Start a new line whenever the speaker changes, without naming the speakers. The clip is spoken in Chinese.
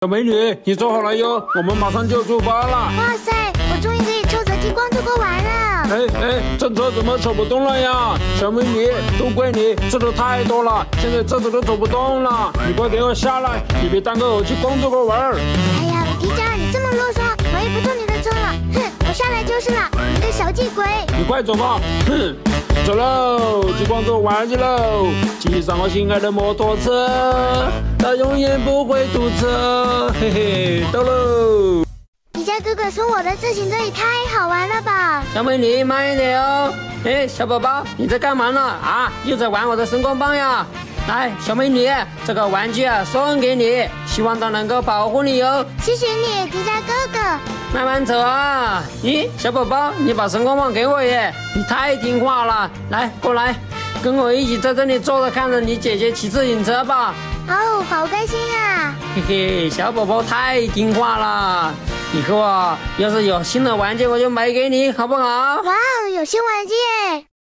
小美女，你坐好了哟，我们马上就出发了。
哇塞，我终于可以抽着激光这个玩了。
这车怎么走不动了呀？小美女，都怪你吃的太多了，现在车子都走不动了。你快给我下来，你别耽搁我激光这个玩儿。
哎呀，皮夹，你这么啰嗦，我也不坐你的车了。哼，我下来就是了，你个小气鬼！
你快走吧，哼！走喽，激光座玩去喽！骑上我心爱的摩托车，它永远不会堵车，嘿嘿，到喽！
皮夹哥哥送我的自行车也太好玩了吧！
小美女，慢一点哦。小宝宝，你在干嘛呢？啊，又在玩我的声光棒呀？来，小美女，这个玩具送给你，希望它能够保护你哦。
谢谢你，皮夹哥哥。
慢慢走啊！咦，小宝宝，你把声光棒给我耶！你太听话了，来，过来，跟我一起在这里坐着，看着你姐姐骑自行车吧。
哦，好开心啊！
嘿嘿，小宝宝太听话了。以后要是有新的玩具，我就买给你，好不好？
哇，有新玩具耶！